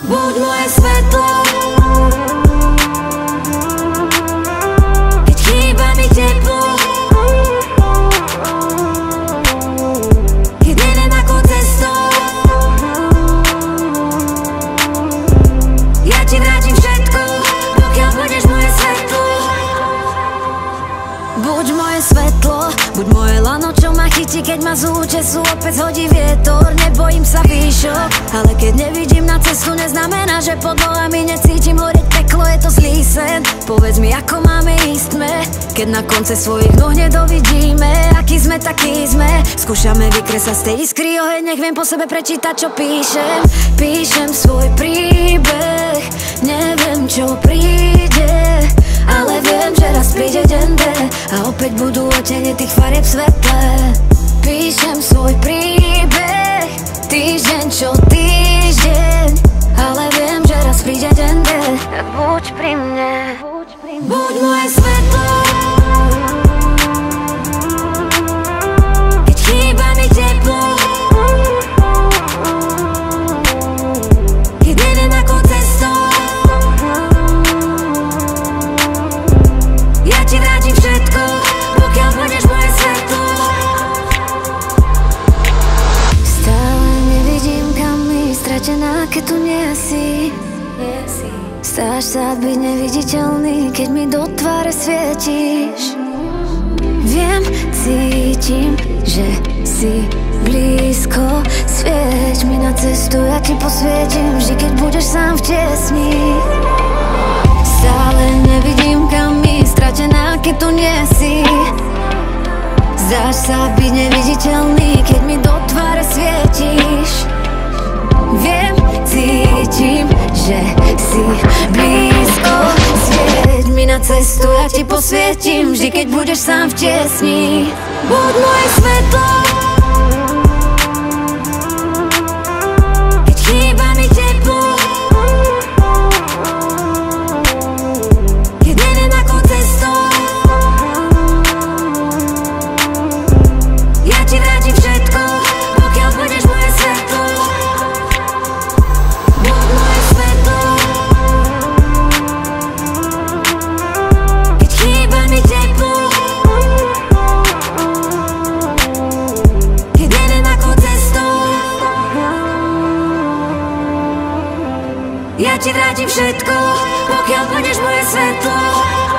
Buď moje svetlo, keď chýba mi teplo, keď idem ako cestou, ja ti vrátim všetko, pokiaľ budeš moje svetlo. Buď moje svetlo, buď moje lano, čo ma chytí, keď ma z útesu opäť hodí vietor. Nebojím sa výšok, ale keď nevidím na cestu, neznamená, že pod nohami necítim horeť peklo, je to zlý sen. Povedz mi, ako máme ísť sme, keď na konce svojich noh nedovidíme. Aký sme, taký sme, skúšame vykresať z tej iskry oheň, nech viem po sebe prečítať, čo píšem. Píšem svoj príbeh, neviem, čo príde, ale viem, že raz príde deň D a opäť budú odtiene tých farieb svetlé. Píšem svoj príbeh, týždeň čo týždeň, ale viem, že raz príde deň D. Buď pri mne, buď moje svetlo, keď chýba mi teplo, keď idem ako cestou, ja ti vrátim všetko, pokiaľ budeš moje svetlo. Stále nevidím, kam ísť, stratená, keď tu nie si. Stáš sa byť neviditeľný, keď mi do tváre svietíš. Viem, cítim, že si blízko, svieť mi na cestu, ja ti posvietim, vždy keď budeš sám v tiesni. Stále nevidím, kam ísť, stratená, keď tu nie si. Zdáš sa byť neviditeľný, keď mi do tváre svietíš. Viem, cítim, že si blízko, svieť mi na cestu, ja ti posvietim, vždy keď budeš sám v tiesni. Buď moje svetlo, keď chýba mi teplo, keď idem ako cestou, ja ti vrátim všetko, pokiaľ budeš moje svetlo. Buď moje svetlo, keď chýba mi teplo, keď idem ako cestou, ja ti vrátim všetko, pokiaľ budeš moje svetlo.